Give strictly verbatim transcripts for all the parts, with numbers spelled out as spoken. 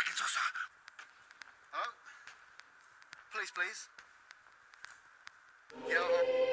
Oh? Please, please. Yeah.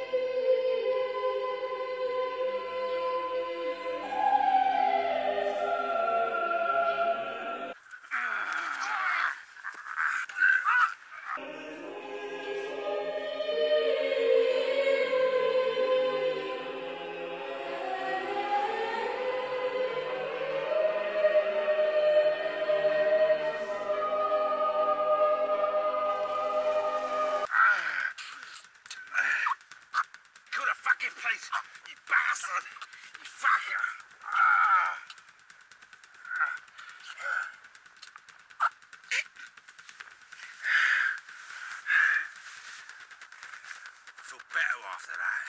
Feel better after that.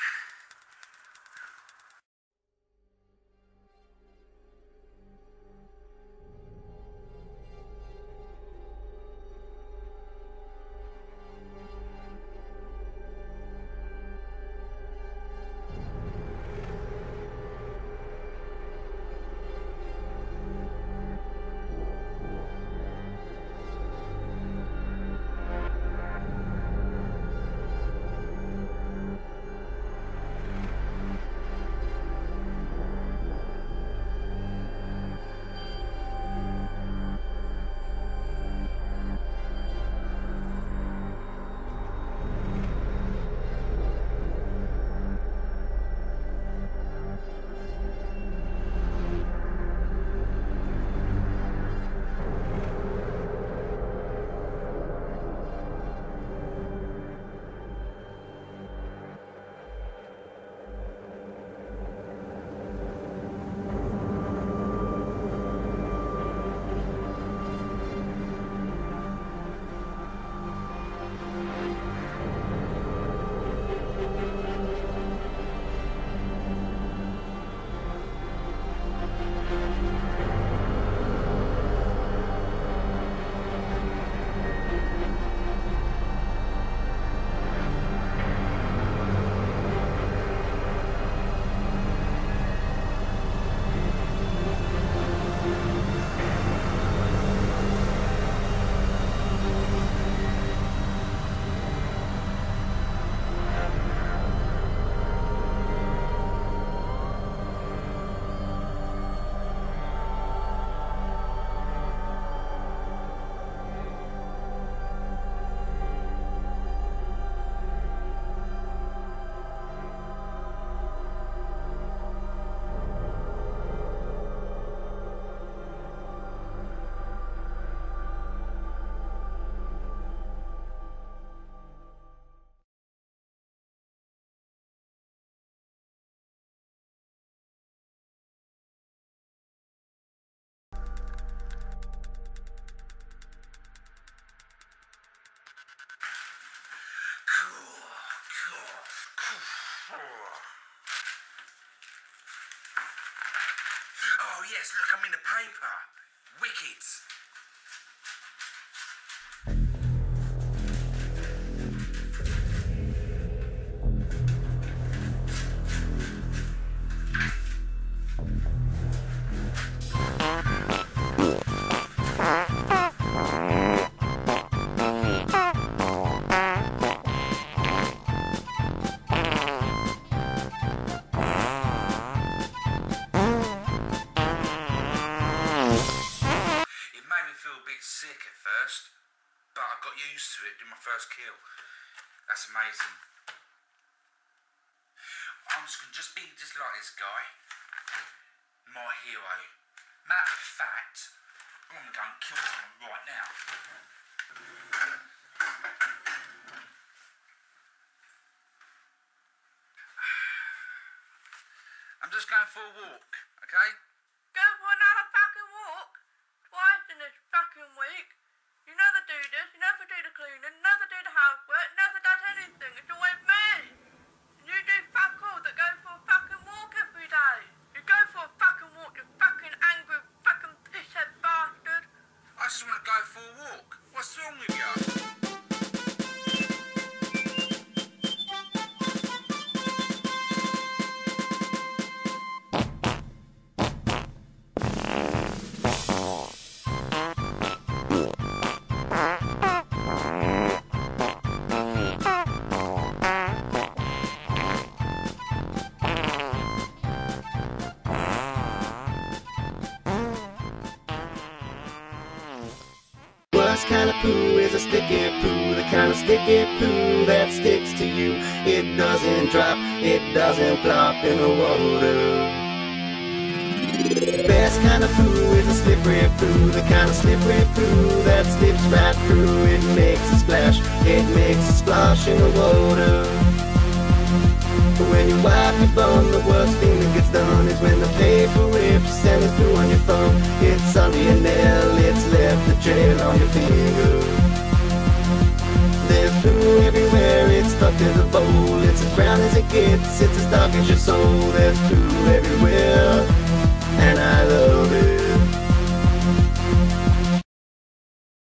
Oh, yes, look, I'm in the paper. Wicked. Sick at first, but I got used to it doing my first kill. That's amazing. I'm just going to just be just like this guy, my hero. Matter of fact, I'm going to go and kill someone right now. I'm just going for a walk, okay? Go for another fucking walk? Twice in this fucking week. You never do this, you never do the cleaning, never do the housework, never does anything. It's always me. And you do fuck all that go for a fucking walk every day. You go for a fucking walk, you fucking angry fucking pisshead bastard. I just want to go for a walk. What's wrong with you? best kind of poo is a sticky poo, the kind of sticky poo that sticks to you. It doesn't drop, it doesn't plop in the water. Best kind of poo is a slippery poo, the kind of slippery poo that slips right through. It makes a splash, it makes a splash in the water. When you wipe your bum, the worst thing that gets done is when the paper rips and it's blue on your thumb. It's under your nail, it's left a trail on your finger. There's poo everywhere, it's stuck to the bowl. It's as brown as it gets, it's as dark as your soul. There's poo everywhere, and I love it.